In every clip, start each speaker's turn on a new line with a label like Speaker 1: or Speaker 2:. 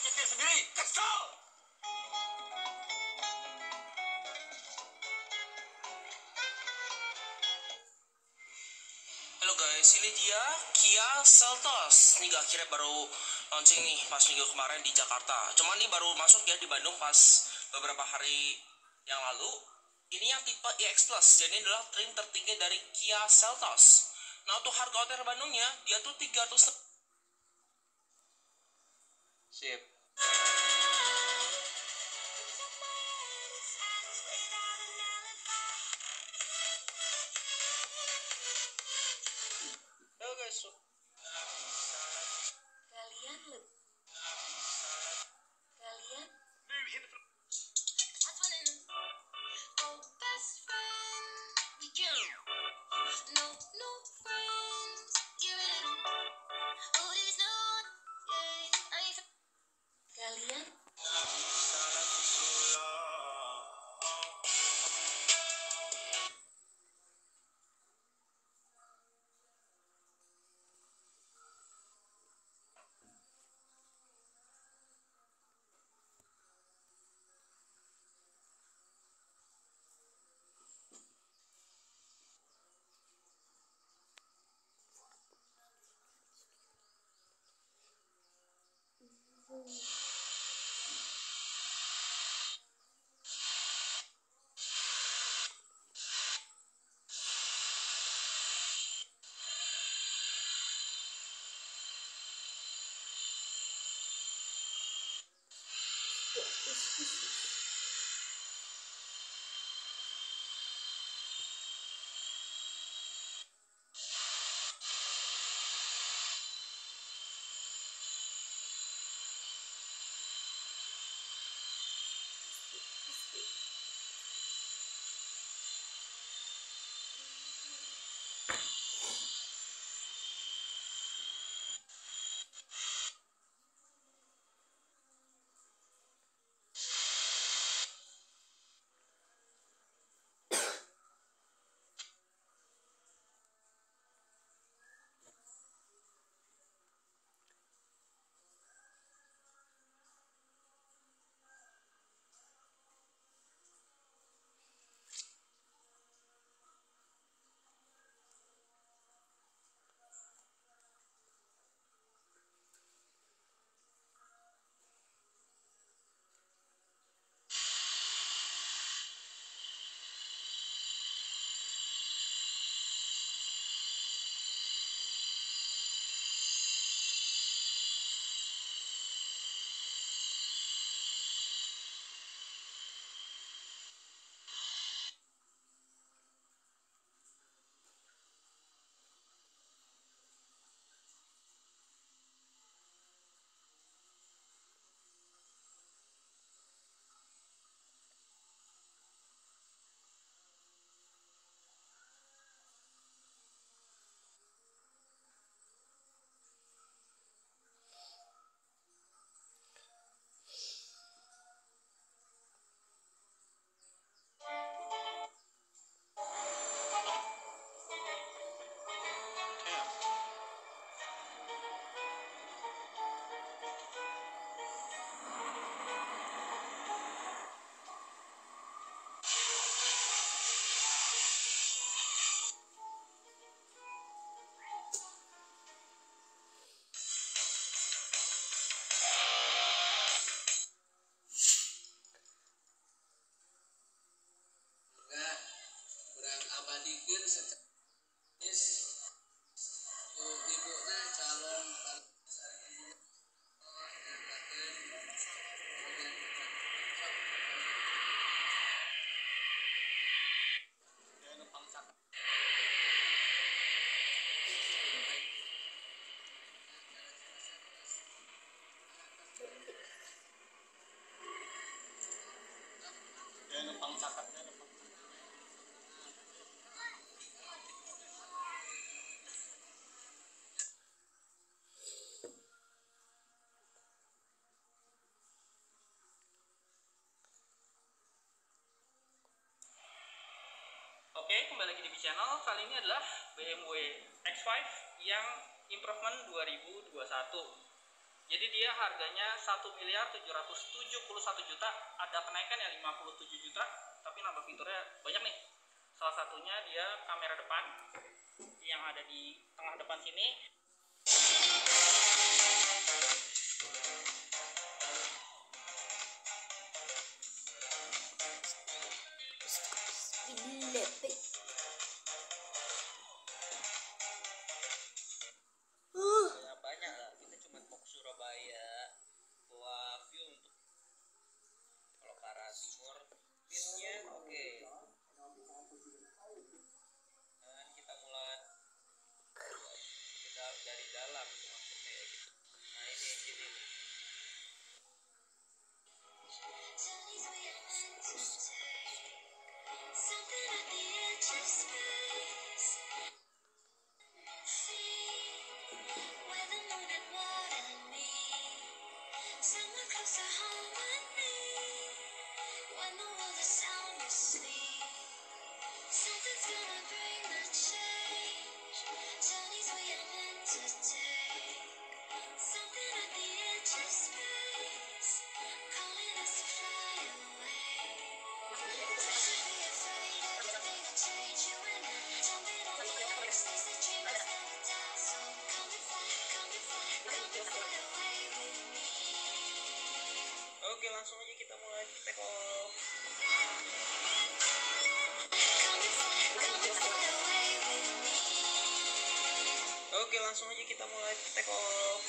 Speaker 1: pikir sendiri, kesel.
Speaker 2: Halo guys, ini dia Kia Seltos. Ini gak akhirnya baru launching nih pas minggu kemarin di Jakarta. Cuman ini baru masuk ya di Bandung pas beberapa hari yang lalu. Ini yang tipe EX Plus. Jadi ini adalah trim tertinggi dari Kia Seltos. Nah untuk harga OTR Bandungnya dia tuh 300. Sip. Halo guys.
Speaker 3: Kurang abadikan secara ibunya calon
Speaker 2: Oke, kembali lagi di channel. Kali ini adalah BMW X5 yang improvement 2021.
Speaker 1: Jadi dia harganya 1.771.000.000, ada kenaikan ya 57 juta, tapi nambah fiturnya banyak nih. Salah satunya dia kamera depan yang ada di tengah depan sini.
Speaker 2: Banyak lah, kita cuma mau ke Surabaya bawa view untuk kalau ke arah timur view-nya oke. Dan kita mulai kita dari dalam maksudnya kayak gitu. Nah ini yang gini nih. Oke, langsung aja kita mulai take off. Oke, langsung aja kita mulai take off.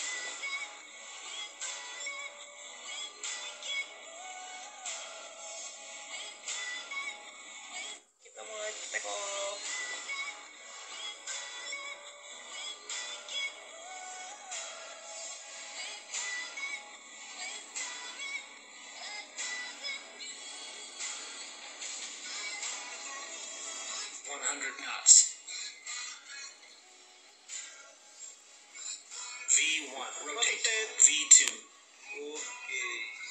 Speaker 2: Kita mulai take off. knots. V1, rotate. V2. Oke.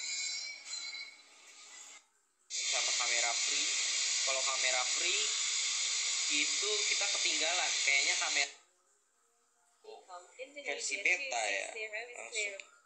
Speaker 2: Sama kamera free. Kalau kamera free itu kita ketinggalan. Kayaknya kamera versi beta ya. Langsung.